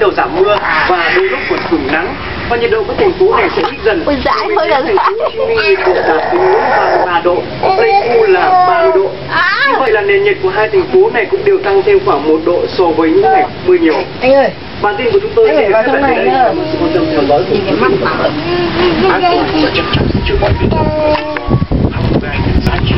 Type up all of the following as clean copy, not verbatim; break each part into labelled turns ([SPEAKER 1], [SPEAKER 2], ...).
[SPEAKER 1] đầu giảm mưa và đôi lúc còn hưởng nắng. Và nhiệt độ các thành phố này sẽ nhích dần.
[SPEAKER 2] Ôi dãi thôi là
[SPEAKER 1] thành phố Hồ Chí Minh nhiệt độ đạt tới ngưỡng 33 độ, Pleiku là 30 độ. Như vậy là nền nhiệt của hai thành phố này cũng đều tăng thêm khoảng 1 độ so với những ngày mưa nhiều.
[SPEAKER 3] Anh ơi,
[SPEAKER 1] Bản tin của chúng tôi sẽ khép lại đây. Cảm ơn sự quan tâm theo dõi của quý vị và các bạn. An toàn và chắc chắn sẽ chữa mọi bệnh tật. Hồng Vàng giá trị.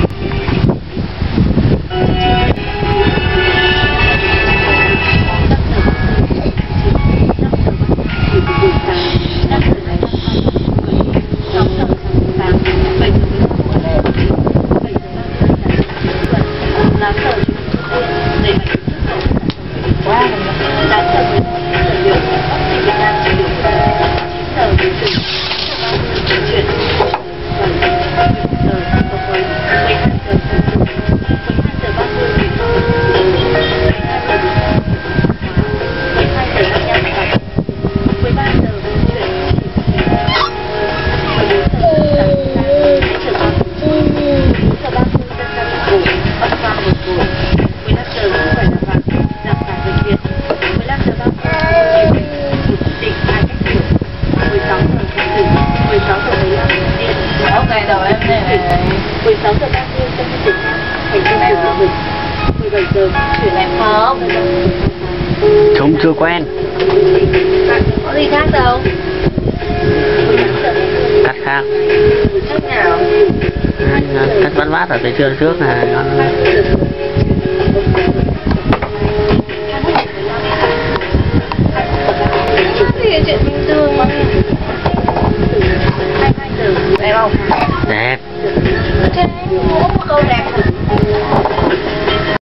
[SPEAKER 3] đầu em này
[SPEAKER 2] 16 giờ 30 trong chương trình thành phố này là 17 giờ chuyển lại không?
[SPEAKER 4] Chúng chưa quen.
[SPEAKER 2] Có gì khác đâu?
[SPEAKER 4] Cách khác.
[SPEAKER 2] Cách nào?
[SPEAKER 4] Cách vắt vát ở từ trưa trước này.